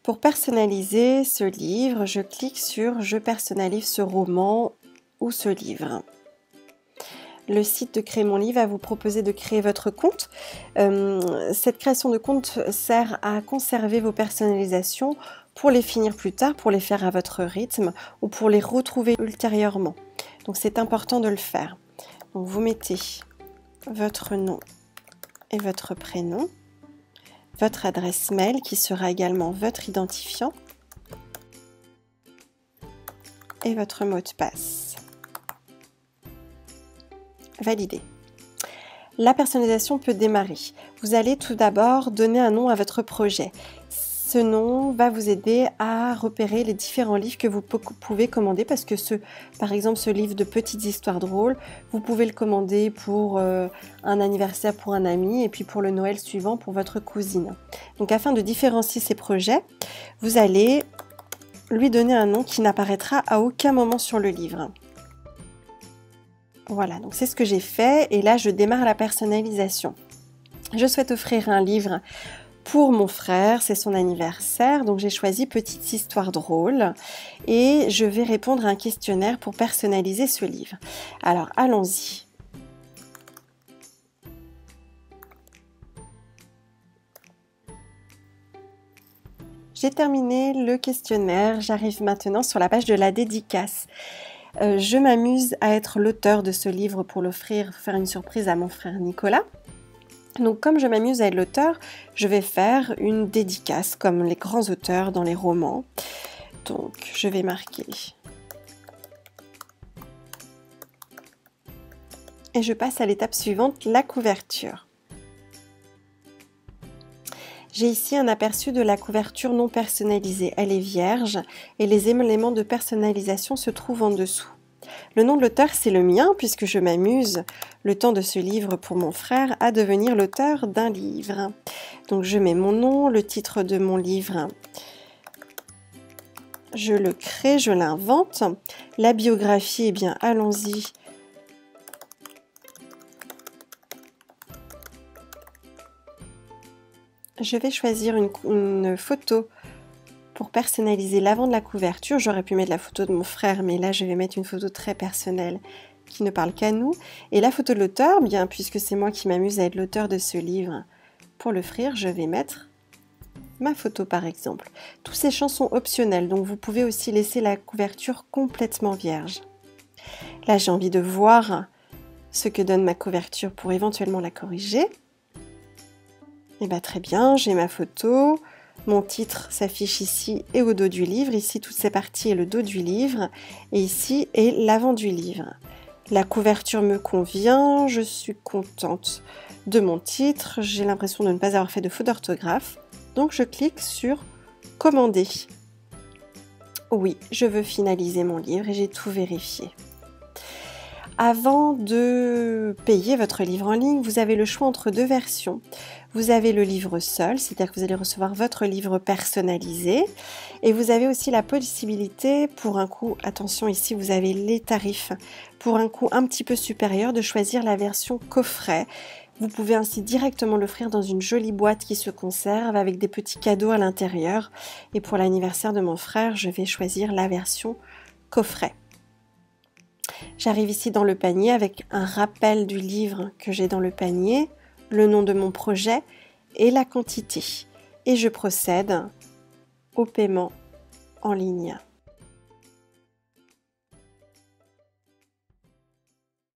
Pour personnaliser ce livre, je clique sur « Je personnalise ce roman » ou ce livre. Le site de Créer mon livre va vous proposer de créer votre compte. Cette création de compte sert à conserver vos personnalisations pour les finir plus tard, pour les faire à votre rythme ou pour les retrouver ultérieurement. Donc c'est important de le faire. Donc vous mettez votre nom et votre prénom, votre adresse mail qui sera également votre identifiant et votre mot de passe. Validez. La personnalisation peut démarrer. Vous allez tout d'abord donner un nom à votre projet. Ce nom va vous aider à repérer les différents livres que vous pouvez commander parce que par exemple ce livre de petites histoires drôles, vous pouvez le commander pour un anniversaire pour un ami et puis pour le Noël suivant pour votre cousine. Donc afin de différencier ces projets, vous allez lui donner un nom qui n'apparaîtra à aucun moment sur le livre. Voilà, donc c'est ce que j'ai fait et là je démarre la personnalisation. Je souhaite offrir un livre pour mon frère, c'est son anniversaire, donc j'ai choisi Petite histoire drôle et je vais répondre à un questionnaire pour personnaliser ce livre. Alors allons-y. J'ai terminé le questionnaire, j'arrive maintenant sur la page de la dédicace. Je m'amuse à être l'auteur de ce livre pour l'offrir, faire une surprise à mon frère Nicolas. Donc comme je m'amuse à être l'auteur, je vais faire une dédicace comme les grands auteurs dans les romans. Donc je vais marquer. Et je passe à l'étape suivante, la couverture. J'ai ici un aperçu de la couverture non personnalisée. Elle est vierge et les éléments de personnalisation se trouvent en dessous. Le nom de l'auteur, c'est le mien puisque je m'amuse le temps de ce livre pour mon frère à devenir l'auteur d'un livre. Donc je mets mon nom, le titre de mon livre, je le crée, je l'invente. La biographie, eh bien allons-y. Je vais choisir une photo pour personnaliser l'avant de la couverture. J'aurais pu mettre la photo de mon frère, mais là je vais mettre une photo très personnelle qui ne parle qu'à nous. Et la photo de l'auteur, bien puisque c'est moi qui m'amuse à être l'auteur de ce livre, pour l'offrir, je vais mettre ma photo par exemple. Tous ces champs sont optionnels, donc vous pouvez aussi laisser la couverture complètement vierge. Là j'ai envie de voir ce que donne ma couverture pour éventuellement la corriger. Et bien très bien, j'ai ma photo. Mon titre s'affiche ici et au dos du livre. Ici, toutes ces parties est le dos du livre. Et ici est l'avant du livre. La couverture me convient. Je suis contente de mon titre. J'ai l'impression de ne pas avoir fait de faute d'orthographe. Donc, je clique sur « Commander ». Oui, je veux finaliser mon livre et j'ai tout vérifié. Avant de payer votre livre en ligne, vous avez le choix entre deux versions. Vous avez le livre seul, c'est-à-dire que vous allez recevoir votre livre personnalisé. Et vous avez aussi la possibilité, pour un coût, attention ici vous avez les tarifs, pour un coût un petit peu supérieur, de choisir la version coffret. Vous pouvez ainsi directement l'offrir dans une jolie boîte qui se conserve avec des petits cadeaux à l'intérieur. Et pour l'anniversaire de mon frère, je vais choisir la version coffret. J'arrive ici dans le panier avec un rappel du livre que j'ai dans le panier, le nom de mon projet et la quantité. Et je procède au paiement en ligne.